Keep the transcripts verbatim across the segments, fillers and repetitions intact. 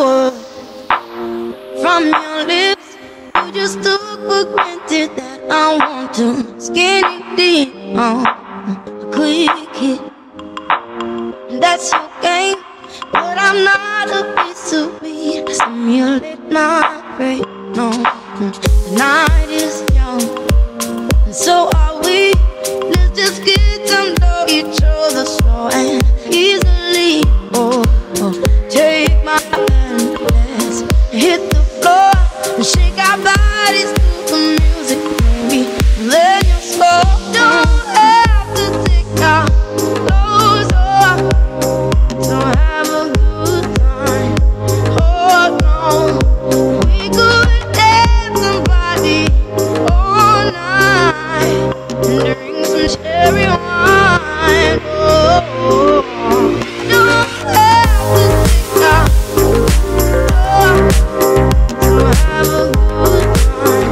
word from your lips. You just took for granted that I want to skinny deep on a quick hit. That's your game, but I'm not a piece of meat. Simulate my brain. No, the night is young, and so are we. Let's just get to know each other slow and easily. Oh, oh. Take my hand, let's hit the floor and shake our bodies to the music, baby. Let your soul, don't have to take our clothes off. So have a good time. Hold on, we could dance somebody all night and drink some cherry wine. Oh, oh, oh. Don't have to take our clothes off. So have a good time.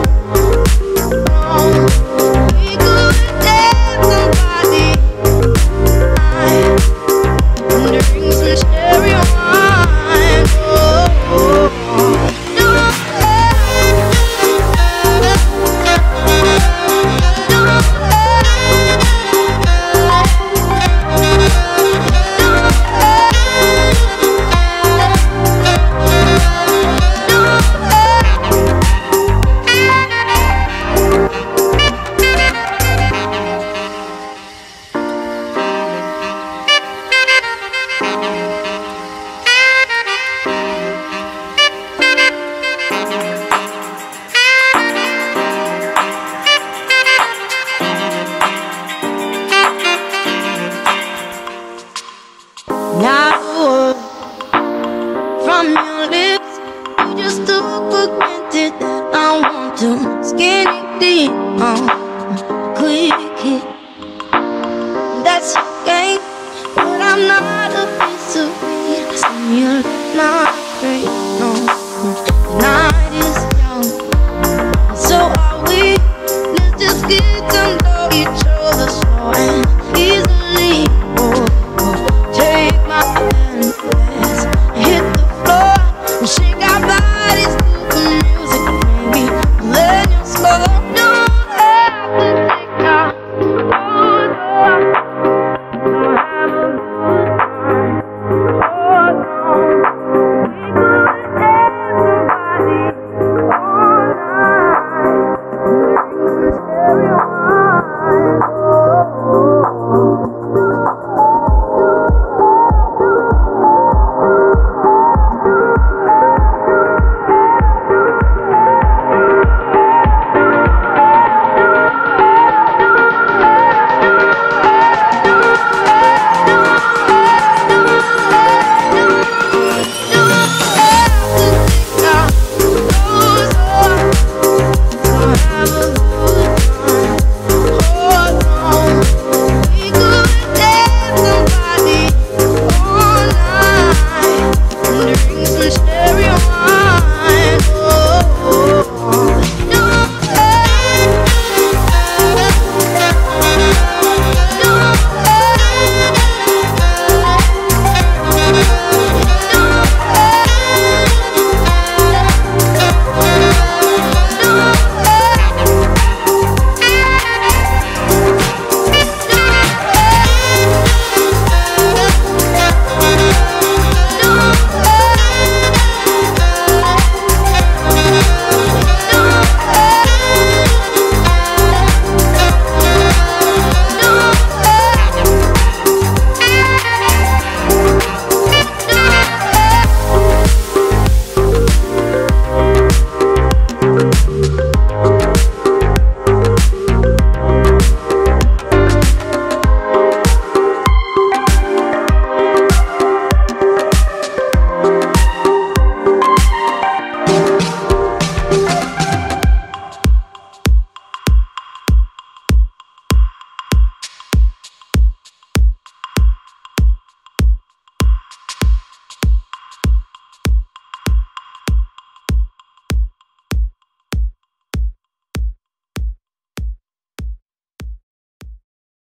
No, we could dance somebody night and drink some cherry wine. Oh, oh, oh. Don't have, don't not a word from your lips. You just took for granted that I want to skinny deep on a quick hit. That's your game, but I'm not a piece of meat. Simulate my brain. No, the night is young, and so are we. Let's just get to know each other slow and easily. Oh, oh. Take my hand, let's hit the floor and shake our bodies to the music.